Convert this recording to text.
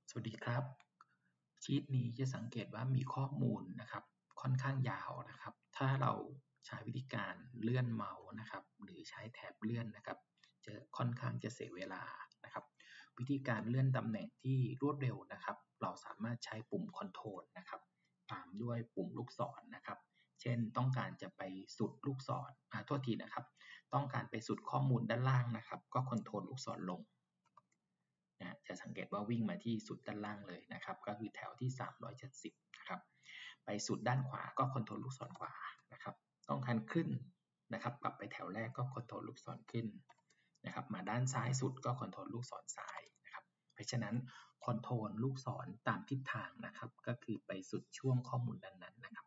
สวัสดีครับชีตนี้จะสังเกตว่ามีข้อมูลนะครับค่อนข้างยาวนะครับถ้าเราใช้วิธีการเลื่อนเมาส์นะครับหรือใช้แท็บเลื่อนนะครับจะค่อนข้างจะเสียเวลานะครับวิธีการเลื่อนตำแหน่งที่รวดเร็วนะครับเราสามารถใช้ปุ่ม Ctrl นะครับตามด้วยปุ่มลูกศรนะครับเช่นต้องการจะไปสุดลูกศรโทษทีนะครับต้องการไปสุดข้อมูลด้านล่างนะครับก็ Ctrl ลูกศรลงจะสังเกตว่าวิ่งมาที่สุดด้านล่างเลยนะครับก็คือแถวที่370นะครับไปสุดด้านขวาก็คอนโทรลลูกศรขวานะครับต้องการขึ้นนะครับกลับไปแถวแรกก็คอนโทรลลูกศรขึ้นนะครับมาด้านซ้ายสุดก็คอนโทรลลูกศรซ้ายนะครับเพราะฉะนั้นคอนโทรลลูกศรตามทิศทางนะครับก็คือไปสุดช่วงข้อมูลนั้นๆนะครับ